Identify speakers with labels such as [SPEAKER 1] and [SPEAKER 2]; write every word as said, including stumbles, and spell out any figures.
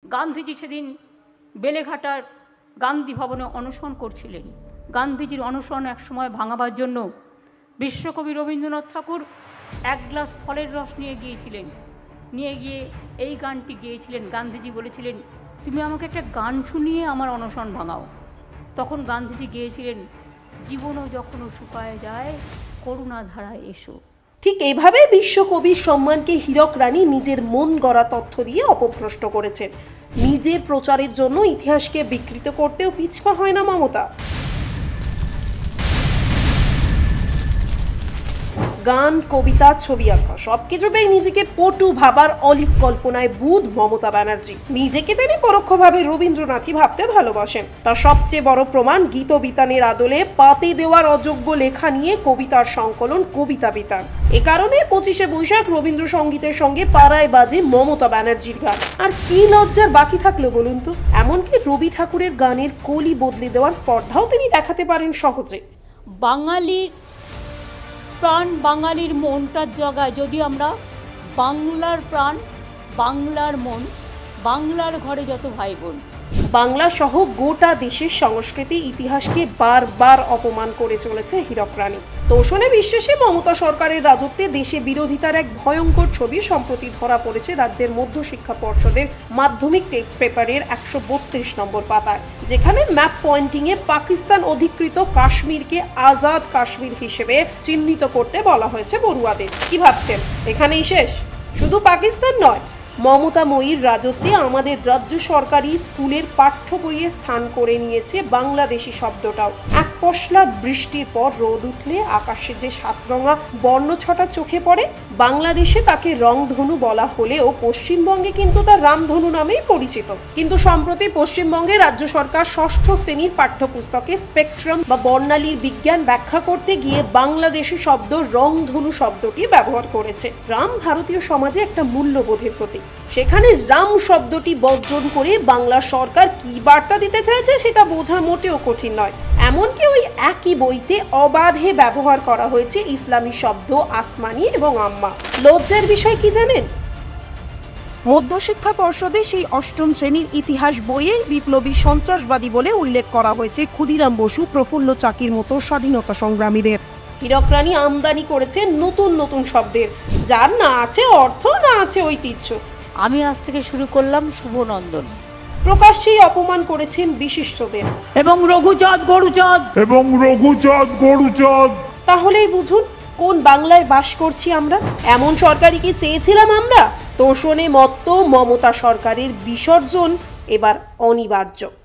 [SPEAKER 1] গান্ধীজি সেদিন বেলেঘাটার গান্ধী ভবনে অনশন করছিলেন। গান্ধীজির অনশন একসময় ভাঙাবার জন্য বিশ্বকবি রবীন্দ্রনাথ ঠাকুর এক গ্লাস ফলের রস নিয়ে গিয়েছিলেন। নিয়ে গিয়ে এই গানটি গেয়েছিলেন। গান্ধীজি বলেছিলেন, তুমি আমাকে একটা গান শুনিয়ে আমার অনশন ভাঙাও। তখন গান্ধীজি গেয়েছিলেন, জীবনও যখন শুকায় যায় করুণা ধারায় এসো।
[SPEAKER 2] ঠিক এইভাবে বিশ্বকবির সম্মানকে হীরক রানী নিজের মন গড়া তথ্য দিয়ে অপভ্রষ্ট করেছেন। নিজের প্রচারের জন্য ইতিহাসকে বিকৃত করতেও পিছপা হয় না মমতা। গান, কবিতা, ছবি আঁকা সবকিছুতেই নিজেকে পটু ভাবার অলিক কল্পনায় বুধ মমতা ব্যানার্জি। নিজেকে তিনি পরোক্ষভাবে রবীন্দ্রনাথই ভাবতে ভালোবাসেন। তার সবচেয়ে বড় প্রমাণ গীত বিতানের আদলে পাতে দেওয়ার অযোগ্য লেখা নিয়ে কবিতার সংকলন কবিতা বিতান। এ কারণে পঁচিশে বৈশাখ রবীন্দ্রসঙ্গীতের সঙ্গে পাড়ায় বাজে মমতা ব্যানার্জির গান। আর কি লজ্জার বাকি থাকলো বলুন তো? এমনকি রবি ঠাকুরের গানের কলি বদলে দেওয়ার স্পর্ধাও তিনি দেখাতে পারেন সহজে।
[SPEAKER 1] বাঙালির প্রাণ, বাঙালির মনটার জায়গায় যদি আমরা বাংলার প্রাণ, বাংলার মন, বাংলার ঘরে যত ভাই বোন।
[SPEAKER 2] বাংলা সহ গোটা দেশের সংস্কৃতি ইতিহাসকে বারবার অপমান করে চলেছে হীরক রানী। তোষণে বিশ্বাসে মমতা সরকারের রাজত্বে দেশে বিরোধিতার এক ভয়ঙ্কর ছবি সম্প্রতি ধরা পড়েছে রাজ্যের মধ্যশিক্ষা পর্ষদের মাধ্যমিক টেক্সট পেপারের একশো বত্রিশ নম্বর পাতায়, যেখানে ম্যাপ পয়েন্টিংয়ে পাকিস্তান অধিকৃত কাশ্মীরকে আজাদ কাশ্মীর হিসেবে চিহ্নিত করতে বলা হয়েছে বড়ুয়াদের। কি ভাবছেন এখানেই শেষ? শুধু পাকিস্তান নয়, মমতাময়ীর রাজত্বে আমাদের রাজ্য সরকারি স্কুলের পাঠ্য বইয়ে স্থান করে নিয়েছে বাংলাদেশি শব্দটাও। এক পশলা বৃষ্টির পর রোদ উঠলে আকাশে যে সাতরঙা বর্ণছটা চোখে পড়ে, বাংলাদেশে তাকে রংধনু বলা হলেও পশ্চিমবঙ্গে কিন্তু তার রামধনু নামেই পরিচিত। কিন্তু সম্প্রতি পশ্চিমবঙ্গে রাজ্য সরকার ষষ্ঠ শ্রেণীর পাঠ্যপুস্তকে স্পেকট্রাম বা বর্ণালীর বিজ্ঞান ব্যাখ্যা করতে গিয়ে বাংলাদেশি শব্দ রংধনু শব্দটি ব্যবহার করেছে। রাম ভারতীয় সমাজে একটা মূল্যবোধের প্রতীক, সেখানে রাম শব্দটি বর্জন করে বাংলা সরকার কি বার্তা দিতে চাইছে সেটা বোঝা মোটেও কঠিন নয়। এমনকি ওই একই বইতে অবাধে ব্যবহার করা হয়েছে ইসলামী শব্দ আসমানি এবং আম্মা। লজ্জার বিষয় কি জানেন? মধ্যশিক্ষা পর্ষদে সেই অষ্টম শ্রেণীর ইতিহাস বইয়ে বিপ্লবী সন্ত্রাসবাদী বলে উল্লেখ করা হয়েছে ক্ষুদিরাম বসু, প্রফুল্ল চাকির মতো স্বাধীনতা সংগ্রামীদের। হীরক রানী আমদানি করেছে নতুন নতুন শব্দের, যার না আছে অর্থ, না আছে ঐতিহ্য।
[SPEAKER 1] আমি আজ থেকে শুরু করলাম শুভনন্দন।
[SPEAKER 2] প্রকাশ্যেই অপমান করেছেন বিশিষ্টদের
[SPEAKER 1] এবং রঘুচাঁদ গরুচাঁদ
[SPEAKER 3] এবং রঘুচাঁদ গরুচাঁদ।
[SPEAKER 2] তাহলেই বুঝুন কোন বাংলায় বাস করছি আমরা। এমন সরকারি কি চেয়েছিলাম আমরা? তোষণে মত্ত মমতা সরকারের বিসর্জন এবার অনিবার্য।